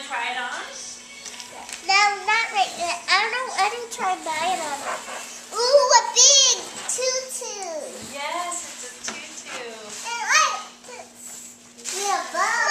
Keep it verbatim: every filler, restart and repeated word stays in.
try it on? No, not right yet. I don't. I didn't try mine on. Ooh, a big tutu. Yes, it's a tutu. I like this. Yeah, bow.